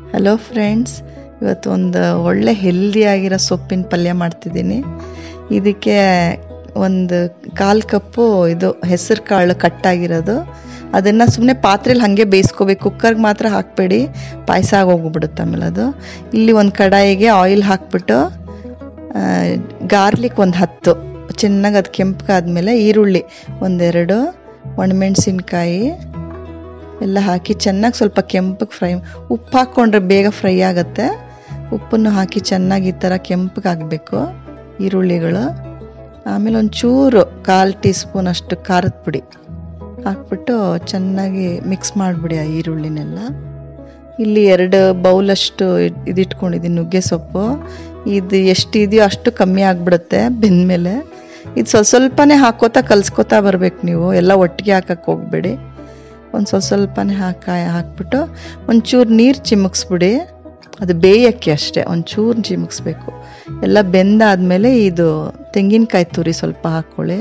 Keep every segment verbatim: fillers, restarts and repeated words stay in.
Hello friends, ಇವತ್ತು ಒಂದು ಒಳ್ಳೆ ಹೆಲ್ದಿ ಆಗಿರೋ ಸೊಪ್ಪಿನ ಪಲ್ಯ ಮಾಡ್ತಿದ್ದೀನಿ. ಇದಕ್ಕೆ ಒಂದು ಕಾಲು ಕಪ್ಪು ಇದು ಹೆಸರು ಕಾಳು ಕಟ್ಟಾಗಿರೋದು, ಅದನ್ನು ಸುಮ್ಮನೆ ಪಾತ್ರೆಯಲ್ಲಿ ಹಾಗೆ ಬೇಯಿಸ್ಕೋಬೇಕು. ಕುಕ್ಕರ್ಗೆ ಮಾತ್ರ ಹಾಕಬೇಡಿ, ಪಾಯಸ ಆಗೋಗ್ಬಿಡುತ್ತೆ ಆಮೇಲೆ ಅದು. ಇಲ್ಲಿ ಒಂದು ಕಡಾಯಿಗೆ ಆಯಿಲ್ ಹಾಕ್ಬಿಟ್ಟು ಗಾರ್ಲಿಕ್ ಒಂದು ಹತ್ತು ಚೆನ್ನಾಗಿ ಅದು ಕೆಂಪಗಾದ್ಮೇಲೆ ಈರುಳ್ಳಿ ಒಂದೆರಡು, ಒಣಮೆಣಸಿನ್ಕಾಯಿ ಎಲ್ಲ ಹಾಕಿ ಚೆನ್ನಾಗಿ ಸ್ವಲ್ಪ ಕೆಂಪಗೆ ಫ್ರೈ, ಉಪ್ಪು ಹಾಕ್ಕೊಂಡ್ರೆ ಬೇಗ ಫ್ರೈ ಆಗುತ್ತೆ. ಉಪ್ಪನ್ನು ಹಾಕಿ ಚೆನ್ನಾಗಿ ಈ ಥರ ಕೆಂಪಗೆ ಆಗಬೇಕು ಈರುಳ್ಳಿಗಳು. ಆಮೇಲೆ ಒಂಚೂರು ಕಾಲು ಟೀ ಸ್ಪೂನ್ ಅಷ್ಟು ಖಾರದ ಪುಡಿ ಹಾಕ್ಬಿಟ್ಟು ಚೆನ್ನಾಗಿ ಮಿಕ್ಸ್ ಮಾಡಿಬಿಡಿ ಆ ಈರುಳ್ಳಿನೆಲ್ಲ. ಇಲ್ಲಿ ಎರಡು ಬೌಲಷ್ಟು ಇದಿಟ್ಕೊಂಡಿದ್ದೀನಿ ನುಗ್ಗೆ ಸೊಪ್ಪು. ಇದು ಎಷ್ಟು ಇದೆಯೋ ಅಷ್ಟು ಕಮ್ಮಿ ಆಗಿಬಿಡುತ್ತೆ ಬೆಂದಮೇಲೆ. ಇದು ಸ್ವಲ್ಪ ಸ್ವಲ್ಪನೇ ಹಾಕೋತಾ ಕಲಿಸ್ಕೊತಾ ಬರಬೇಕು ನೀವು, ಎಲ್ಲ ಒಟ್ಟಿಗೆ ಹಾಕಕ್ಕೆ ಹೋಗಬೇಡಿ. ಒಂದು ಸ್ವಲ್ಪ ಸ್ವಲ್ಪನೇ ಹಾಕಿ ಹಾಕ್ಬಿಟ್ಟು ಒಂಚೂರು ನೀರು ಚಿಮುಕ್ಸ್ಬಿಡಿ, ಅದು ಬೇಯಕ್ಕೆ ಅಷ್ಟೇ, ಒಂಚೂರು ಚಿಮುಕ್ಸ್ಬೇಕು. ಎಲ್ಲ ಬೆಂದಾದಮೇಲೆ ಇದು ತೆಂಗಿನಕಾಯಿ ತುರಿ ಸ್ವಲ್ಪ ಹಾಕ್ಕೊಳ್ಳಿ.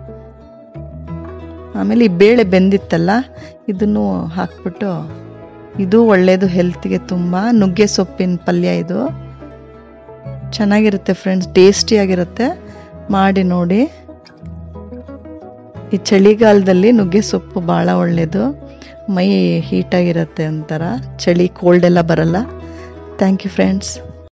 ಆಮೇಲೆ ಈ ಬೇಳೆ ಬೆಂದಿತ್ತಲ್ಲ ಇದನ್ನು ಹಾಕ್ಬಿಟ್ಟು, ಇದು ಒಳ್ಳೆಯದು ಹೆಲ್ತ್ಗೆ ತುಂಬ. ನುಗ್ಗೆ ಸೊಪ್ಪಿನ ಪಲ್ಯ ಇದು ಚೆನ್ನಾಗಿರುತ್ತೆ ಫ್ರೆಂಡ್ಸ್, ಟೇಸ್ಟಿಯಾಗಿರುತ್ತೆ, ಮಾಡಿ ನೋಡಿ. ಈ ಚಳಿಗಾಲದಲ್ಲಿ ನುಗ್ಗೆ ಸೊಪ್ಪು ಭಾಳ ಒಳ್ಳೆಯದು, ಮೈ ಹೀಟಾಗಿರುತ್ತೆ, ಒಂಥರ ಚಳಿ ಕೋಲ್ಡ್ ಎಲ್ಲ ಬರಲ್ಲ. Thank you friends.